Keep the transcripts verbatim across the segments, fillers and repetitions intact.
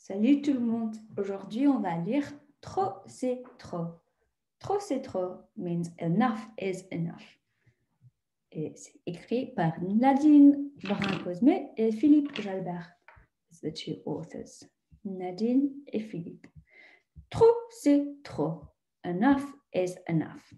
Salut tout le monde. Aujourd'hui, on va lire trop c'est trop. Trop c'est trop means enough is enough. Et c'est écrit par Nadine Brun-Cosmet et Philippe Jalbert. It's the two authors. Nadine et Philippe. Trop c'est trop. Enough is enough.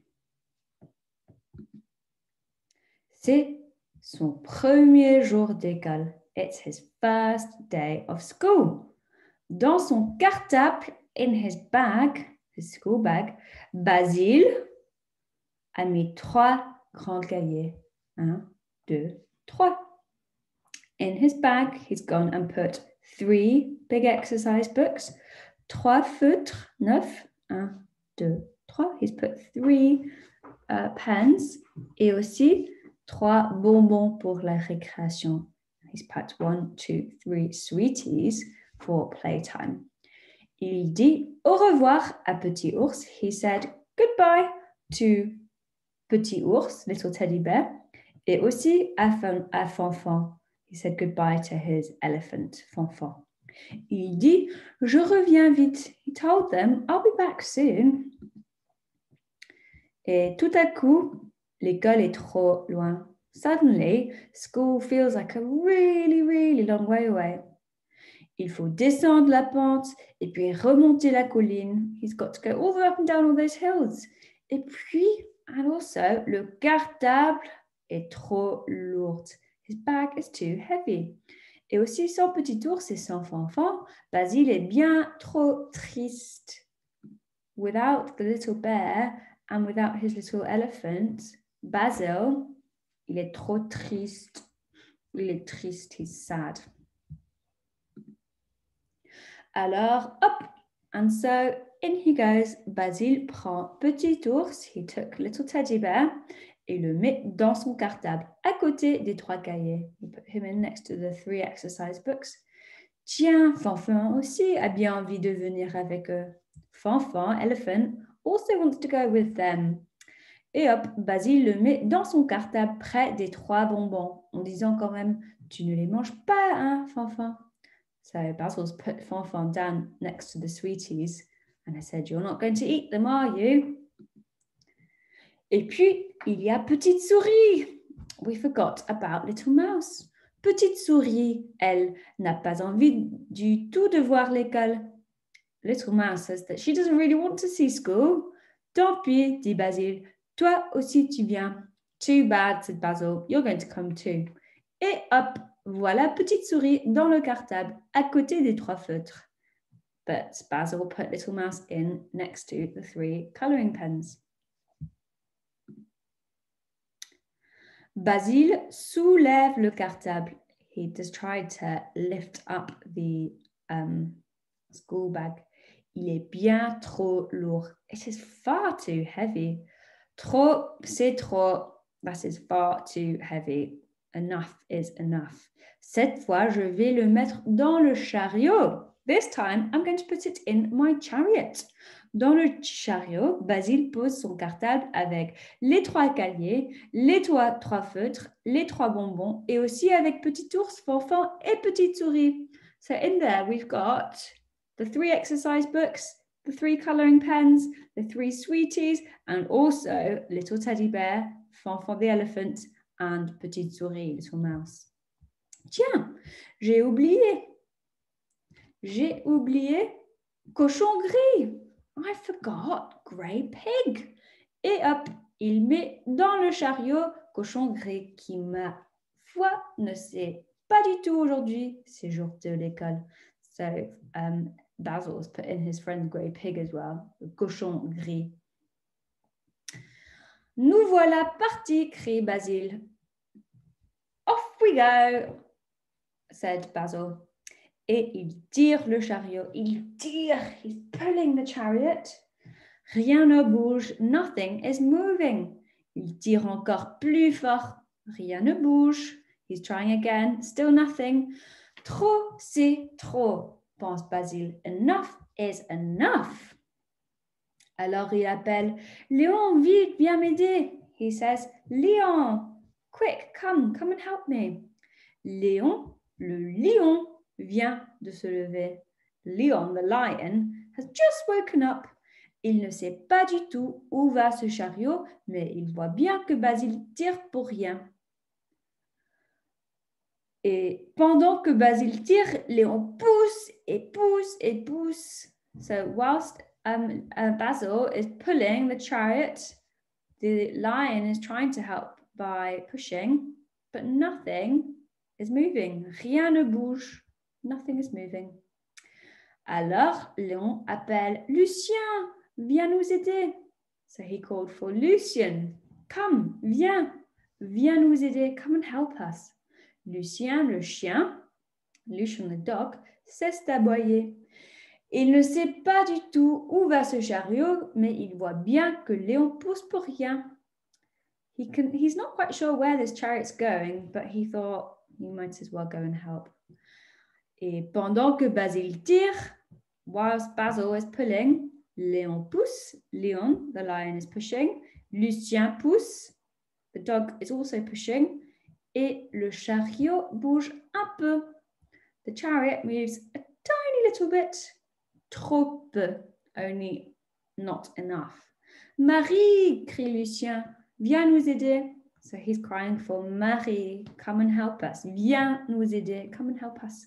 C'est son premier jour d'école. It's his first day of school. Dans son cartable, in his bag, his school bag, Basile a mis trois grands cahiers. Un, deux, trois. In his bag, he's gone and put three big exercise books, trois feutres, neuf, un, deux, trois. He's put three uh, pens et aussi trois bonbons pour la récréation. He's put one, two, three sweeties for playtime. Il dit au revoir à Petit Ours. He said goodbye to Petit Ours, little teddy bear, et aussi à, à Fanfan. He said goodbye to his elephant, Fanfan. Il dit je reviens vite. He told them I'll be back soon. Et tout à coup, l'école est trop loin. Suddenly, school feels like a really, really long way away. Il faut descendre la pente et puis remonter la colline. He's got to go all the way up and down all those hills. Et puis, and also, le cartable est trop lourd. His bag is too heavy. Et aussi, son petit ours et son fanfan, Basile est bien trop triste. Without the little bear and without his little elephant, Basil, il est trop triste. Il est triste, he's sad. Alors, hop, and so in he goes. Basile prend Petit Ours, he took little teddy bear, et le met dans son cartable, à côté des trois cahiers. He put him in next to the three exercise books. Tiens, Fanfan aussi a bien envie de venir avec eux. Fanfan, elephant, also wants to go with them. Et hop, Basile le met dans son cartable près des trois bonbons, en disant quand même, tu ne les manges pas, hein, Fanfan? So Basil's put Fanfan down next to the sweeties, and I said, you're not going to eat them, are you? Et puis, il y a Petite Souris. We forgot about Little Mouse. Petite Souris, elle, n'a pas envie du tout de voir l'école. Little Mouse says that she doesn't really want to see school. Tant pis, dit Basile. Toi aussi tu viens. Too bad, said Basil. You're going to come too. Et hop, voilà Petite Souris dans le cartable, à côté des trois feutres. But Basil put Little Mouse in next to the three colouring pens. Basile soulève le cartable. He just tried to lift up the um, school bag. Il est bien trop lourd. It is far too heavy. Trop, c'est trop. That is far too heavy. Enough is enough. Cette fois, je vais le mettre dans le chariot. This time, I'm going to put it in my chariot. Dans le chariot, Basile pose son cartable avec les trois cahiers, les trois, trois feutres, les trois bonbons et aussi avec Petit Ours, Fanfan et Petite Souris. So in there, we've got the three exercise books, the three colouring pens, the three sweeties, and also Little Teddy Bear, Fanfan the Elephant, and Petite Souris, Little Mouse. Tiens, j'ai oublié. J'ai oublié Cochon Gris. I forgot Grey Pig. Et hop, il met dans le chariot Cochon Gris qui, ma foi, ne sait pas du tout aujourd'hui, c'est jour de l'école. So, um, Basil's put in his friend Grey Pig as well, le Cochon Gris. Nous voilà partis, crie Basile. Off we go, said Basil. Et il tire le chariot. Il tire. He's pulling the chariot. Rien ne bouge. Nothing is moving. Il tire encore plus fort. Rien ne bouge. He's trying again. Still nothing. Trop, c'est trop, pense Basile. Enough is enough. Alors il appelle Léon, vite, viens m'aider. He says, Léon, quick, come, come and help me. Léon, le lion, vient de se lever. Leon the lion has just woken up. Il ne sait pas du tout où va ce chariot, mais il voit bien que Basile tire pour rien. Et pendant que Basile tire, Léon pousse et pousse et pousse. So whilst um, uh, Basil is pulling the chariot, the lion is trying to help by pushing, but nothing is moving. Rien ne bouge. Nothing is moving. Alors, Léon appelle Lucien, viens nous aider. So he called for Lucien. Come, viens, viens nous aider. Come and help us. Lucien, le chien, Lucien the dog, cesse d'aboyer. Il ne sait pas du tout où va ce chariot, mais il voit bien que Léon pousse pour rien. He can, he's not quite sure where this chariot's going, but he thought he might as well go and help. Et pendant que Basile tire, whilst Basil is pulling, Léon pousse. Leon, the lion, is pushing. Lucien pousse. The dog is also pushing. Et le chariot bouge un peu. The chariot moves a tiny little bit. Trop peu. Only not enough. Marie, crie Lucien, viens nous aider. So he's crying for Marie, come and help us. Viens nous aider, come and help us.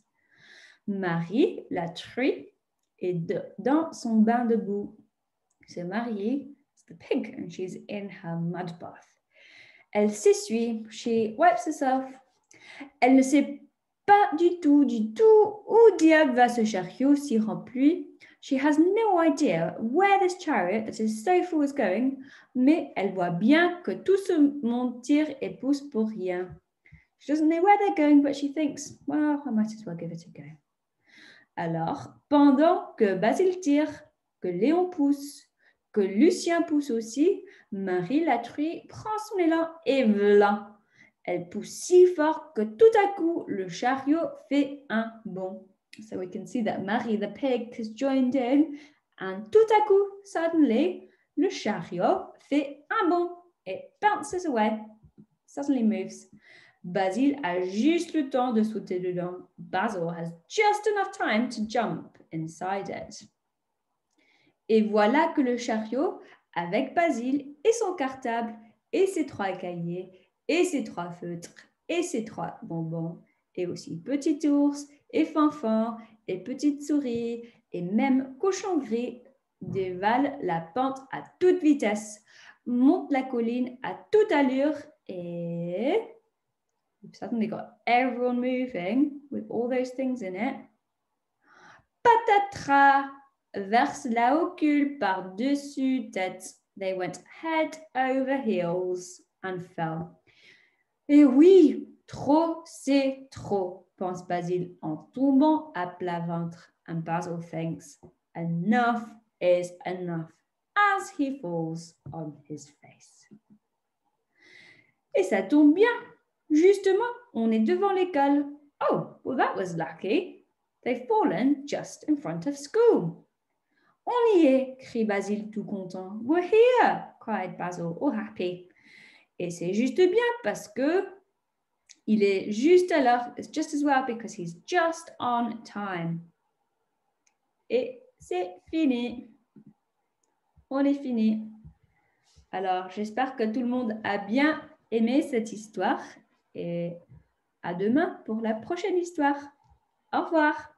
Marie, la truie, est de, dans son bain de boue. So Marie is the pig and she's in her mud bath. Elle s'essuie, she wipes herself. Elle ne sait pas du tout, du tout où diable va ce chariot si rempli. She has no idea where this chariot that is so full is going, mais elle voit bien que tout ce monde tire et pousse pour rien. She doesn't know where they're going, but she thinks, well, I might as well give it a go. Alors, pendant que Basile tire, que Léon pousse, que Lucien pousse aussi, Marie la truie prend son élan et v'là. Elle pousse si fort que tout à coup, le chariot fait un bond. So we can see that Marie the pig has joined in, and tout à coup, suddenly, le chariot fait un bond. It bounces away, suddenly moves. Basile a juste le temps de sauter dedans. Basil has just enough time to jump inside it. Et voilà que le chariot, avec Basile et son cartable, et ses trois cahiers, et ses trois feutres, et ses trois bonbons, et aussi petit ours, et fanfan, et petite souris, et même cochon gris, dévale la pente à toute vitesse, monte la colline à toute allure, et we've suddenly got everyone moving with all those things in it. Patatras, verse la ocule par-dessus tête. They went head over heels and fell. Et oui, trop, c'est trop, pense Basile en tombant à plat ventre. And Basil thinks, enough is enough, as he falls on his face. Et ça tombe bien. Justement, on est devant l'école. Oh, well, that was lucky. They've fallen just in front of school. On y est, crie Basile tout content. We're here, cried Basil, all happy. Et c'est juste bien parce que il est juste à l'heure. It's just as well because he's just on time. Et c'est fini. On est fini. Alors, j'espère que tout le monde a bien aimé cette histoire. Et à demain pour la prochaine histoire. Au revoir.